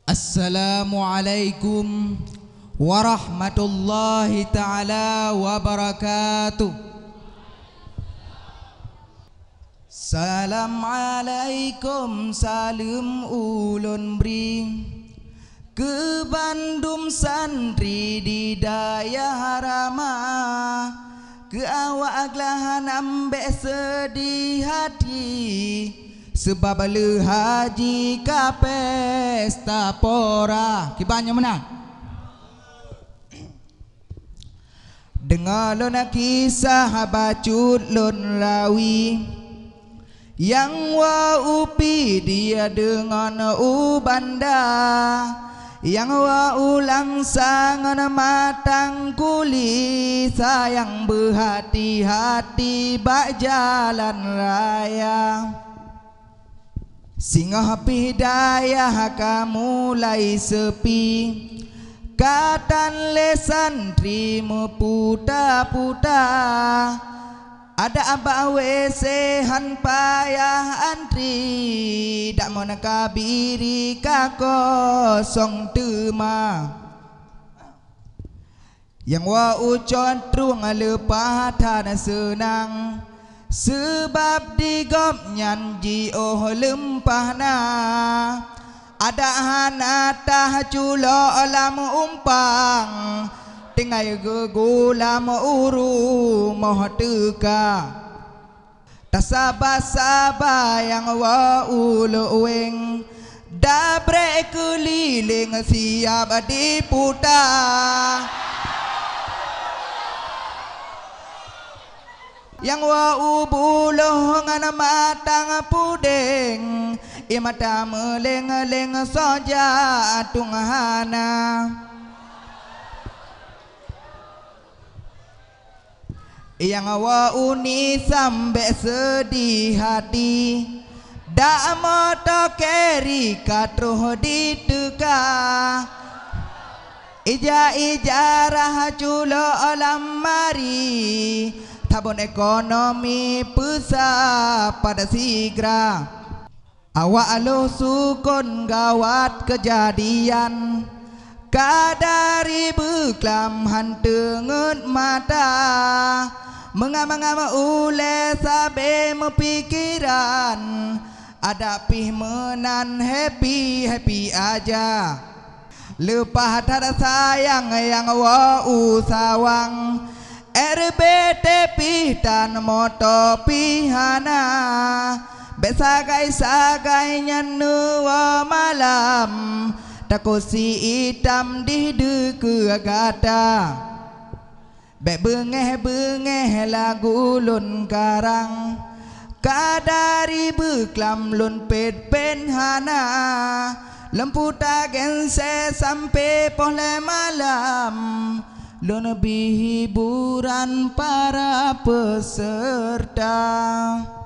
Assalamualaikum warahmatullahi ta'ala wabarakatuh. Salam alaikum salam ulun bring ke Bandung santri di daya ramah, ke awak aglahan ambek sedih hati sebab le haji ka pesta pora kibanya menang. Dengar lo nak kisah bacut lon rawi yang wa upi dia dengan ubanda, yang wa ulang sangan matang kuli sayang berhati-hati bak jalan raya. Singa hidayah kamu mulai sepi, katan le santri meputa-puta, ada abah wesehan payah antri, dak mau nakabiri ka kosong tema. Yang wa ucon trung lepah tanah senang, sebab digop nyanji oh lempahna, ada hanatah culo lam umpang, tinggal gegulam uru moh teka. Tak sabar-sabar yang wa uluweng, dabre keliling siap diputa. Yang wa ubuluh ngana matang pudeng, imata meleng-leng soja tunghana. Yang wa uni sampai sedih hati, dak moto keri katruh diteka, ija-ijarah culo olam mari, tabun ekonomi pesat pada sigra. Awak lo sukun gawat kejadian, kadari beklam hantengut mata, mengam-ngam ule sabe mepikiran, ada pih menan happy aja. Lepas tada sayang yang wa usawang, RBT pitan moto pihana, besagai-sagai nyanu malam, takusi hitam di deku agata. Bek bengeh-bengeh lagu lun karang, kadari beklam lun pet penhana, lemputa gense sampai pole malam, lun hiburan para peserta.